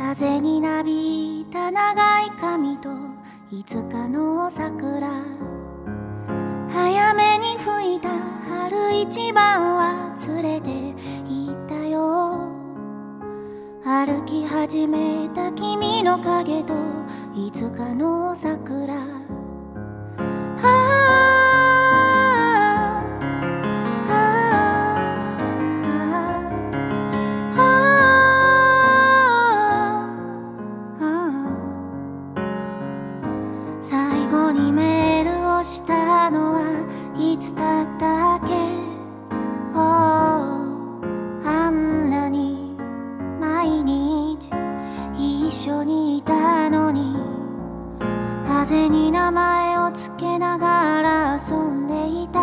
風になびいた長い髪といつかの桜、早めに吹いた春一番は連れて行ったよ。歩き始めた君の影といつかの桜、最後にメールをしたのはいつだったっけ。あんなに毎日一緒にいたのに、風に名前をつけながら遊んでいた。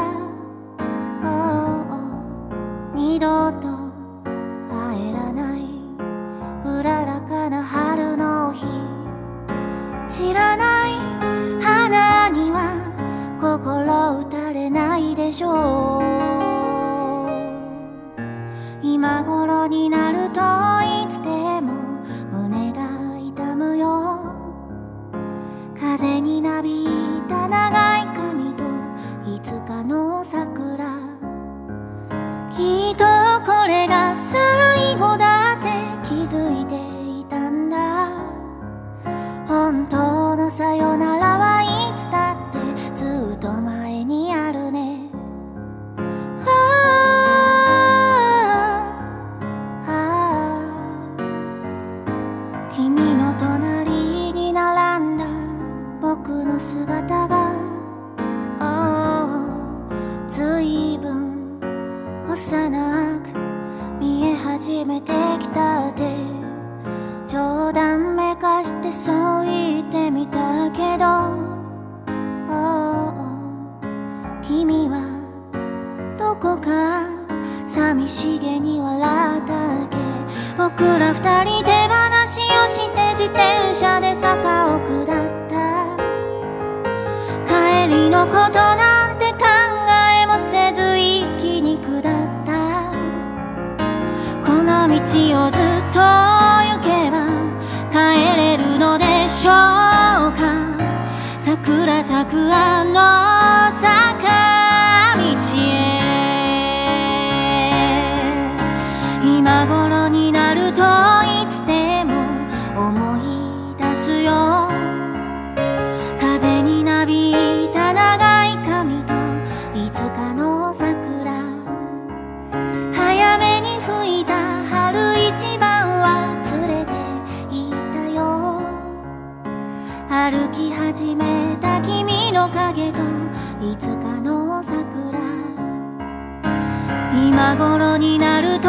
二度と帰らないうららかな春の日、散らない花には心打たれないでしょう。今頃になるといつでも胸が痛むよ。風になびいた長い髪といつかの桜、きっとこれが最後だって気づいていたんだ。本当のさよならはいつだってずっと前にあるね。君の隣に並んだ僕の姿がずいぶん幼く見え始めてきたって、冗談めかしてそう言ってみたけど、君はどこか寂しげに笑ったっけ。僕ら二人手放しをして自転車で坂を下った。帰りのことなんて考えもせず一気に下った。この道をずっと行けば帰れるのでしょうか。桜咲くあの坂道へ、今頃になるといつでも思い出すよ。風になびいた長い髪といつかの桜、早めに吹いた春一番は連れて行ったよ。歩き始めた君の影といつかの桜、今頃になると